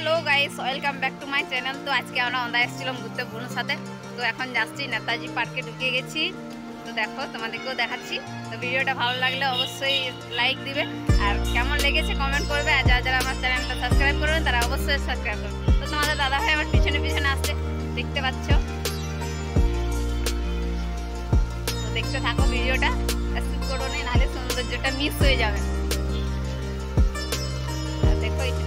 Hello guys welcome back to my channel. तो आज के আমরা অন্ধা এসেছিলাম ঘুরতে বোনের সাথে। তো এখন যাচ্ছি নেতাজি পার্কে ঢুকে গেছি। তো দেখো তোমাদেরকেও দেখাচ্ছি। তো ভিডিওটা ভালো লাগলে অবশ্যই লাইক দিবে আর কেমন লেগেছে কমেন্ট করবে। আর যারা যারা আমার চ্যানেলটা সাবস্ক্রাইব করবেন তারা অবশ্যই সাবস্ক্রাইব করবে। তো তোমাদের দাদা ভাই আমার পিছনে পিছনে আসছে, দেখতে পাচ্ছ। তো দেখতে থাকো ভিডিওটা, স্কিপ করো না, নাহলে সৌন্দর্যটা মিস হয়ে যাবে। দেখো এখানে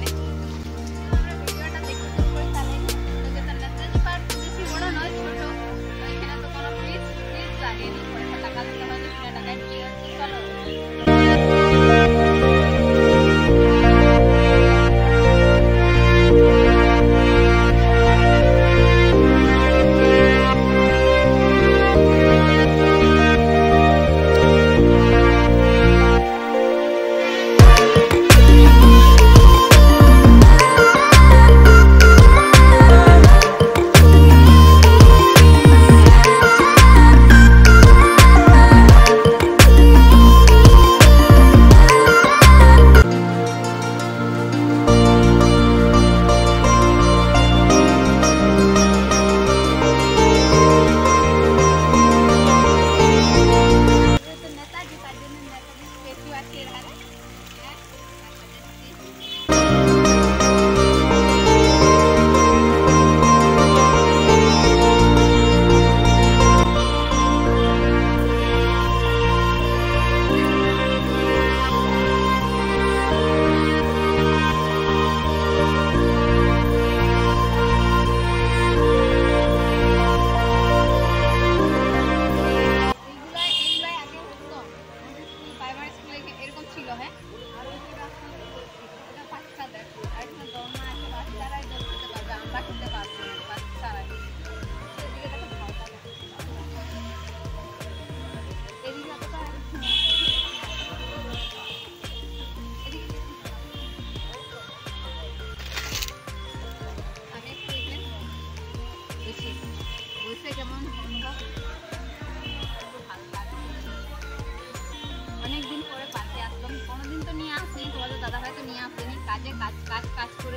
অনেকদিন পরে পার্কে আসলাম। কোনোদিন তো নিয়ে আসিনি, তোমাদের দাদা ভাই তো নিয়ে আসেনি, কাজে কাজ কাজ কাজ করে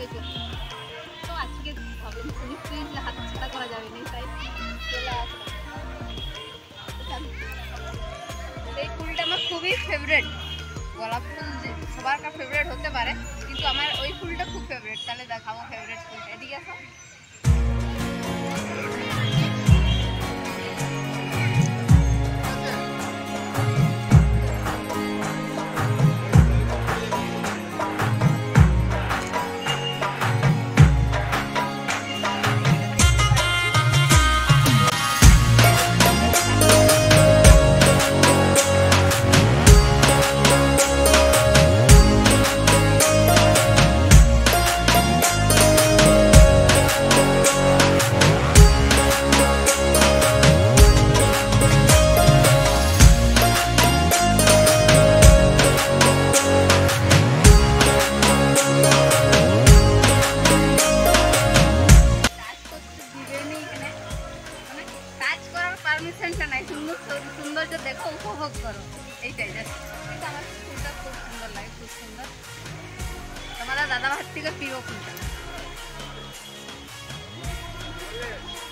তো আজকে ভাবলাম নিশ্চয়ই হাত ছাড়া করা যাবে না, তাই চলে আসলাম। এই ফুলটা আমার খুবই ফেভারিট। গোলাপ ফুল যে সবার কাছে ফেভারিট হতে পারে, কিন্তু আমার ওই ফুলটা খুব ফেভারিট। তাহলে দেখাবো ফেভারিট ফুলটা, এদিকে আসো। সৌন্দর্য দেখো, উপভোগ করো, এইটাই কিন্তু আমার ফুলটা খুব সুন্দর লাগে, খুব সুন্দর। তোমাদের দাদা ভাই থেকে প্রিয় ফুলটা।